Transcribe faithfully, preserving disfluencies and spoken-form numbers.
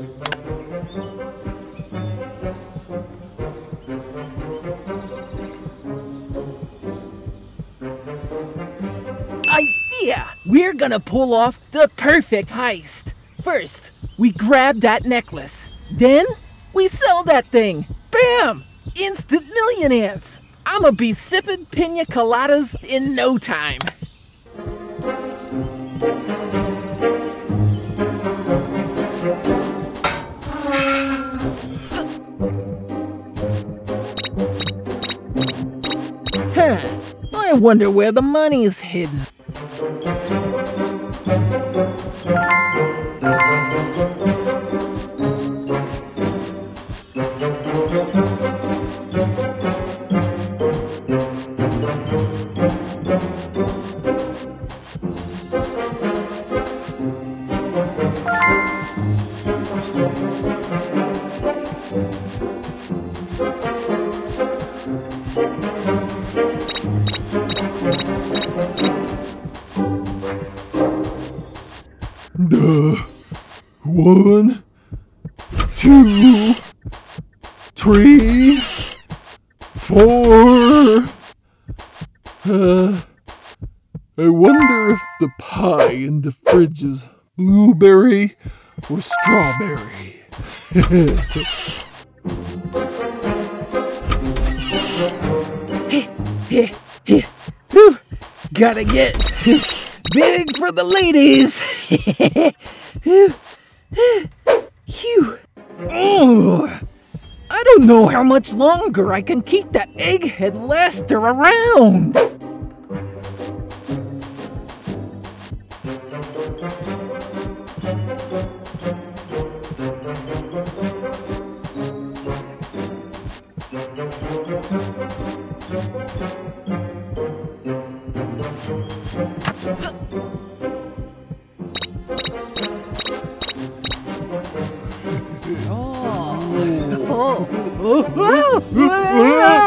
Idea! We're gonna pull off the perfect heist. First, we grab that necklace. Then, we sell that thing. Bam! Instant millionaires. I'ma be sipping pina coladas in no time. Huh. I wonder where the money's hidden. Duh. One, two, three, four. Uh, I wonder if the pie in the fridge is blueberry or strawberry. Whew. Gotta get big for the ladies. Phew. Oh, I don't know how much longer I can keep that egghead Lester around. Oh. Oh. Oh. Oh.